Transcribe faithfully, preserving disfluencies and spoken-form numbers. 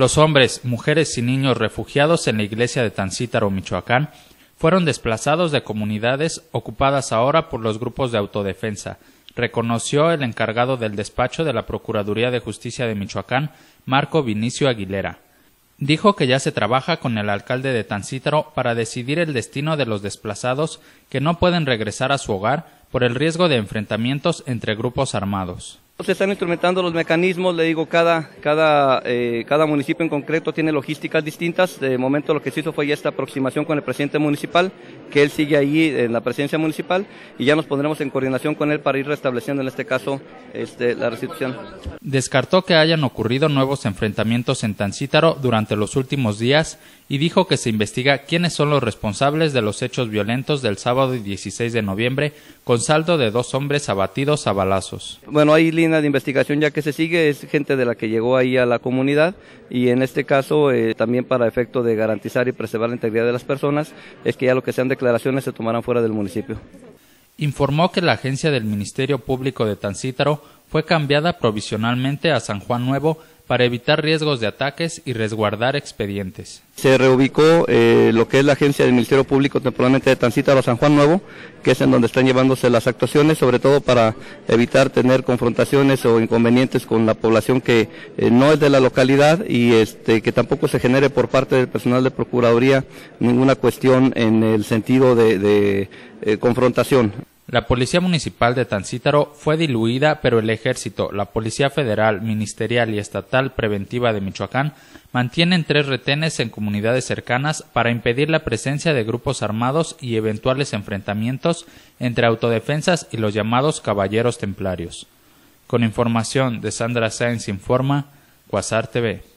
Los hombres, mujeres y niños refugiados en la iglesia de Tancítaro, Michoacán, fueron desplazados de comunidades ocupadas ahora por los grupos de autodefensa, reconoció el encargado del despacho de la Procuraduría de Justicia de Michoacán, Marco Vinicio Aguilera. Dijo que ya se trabaja con el alcalde de Tancítaro para decidir el destino de los desplazados que no pueden regresar a su hogar por el riesgo de enfrentamientos entre grupos armados. Se están instrumentando los mecanismos, le digo, cada cada eh, cada municipio en concreto tiene logísticas distintas. De momento lo que se hizo fue ya esta aproximación con el presidente municipal, que él sigue ahí en la presidencia municipal, y ya nos pondremos en coordinación con él para ir restableciendo en este caso este, la restitución. Descartó que hayan ocurrido nuevos enfrentamientos en Tancítaro durante los últimos días y dijo que se investiga quiénes son los responsables de los hechos violentos del sábado dieciséis de noviembre, con saldo de dos hombres abatidos a balazos. Bueno, hay línea de investigación ya que se sigue, es gente de la que llegó ahí a la comunidad, y en este caso eh, también para efecto de garantizar y preservar la integridad de las personas, es que ya lo que sean declaraciones se tomarán fuera del municipio. Informó que la agencia del Ministerio Público de Tancítaro fue cambiada provisionalmente a San Juan Nuevo para evitar riesgos de ataques y resguardar expedientes. Se reubicó eh, lo que es la agencia del Ministerio Público temporalmente de Tancítaro a San Juan Nuevo, que es en donde están llevándose las actuaciones, sobre todo para evitar tener confrontaciones o inconvenientes con la población que eh, no es de la localidad, y este que tampoco se genere por parte del personal de Procuraduría ninguna cuestión en el sentido de, de eh, confrontación. La Policía Municipal de Tancítaro fue diluida, pero el Ejército, la Policía Federal, Ministerial y Estatal Preventiva de Michoacán mantienen tres retenes en comunidades cercanas para impedir la presencia de grupos armados y eventuales enfrentamientos entre autodefensas y los llamados caballeros templarios. Con información de Sandra Sáenz Informa, Cuasar T V.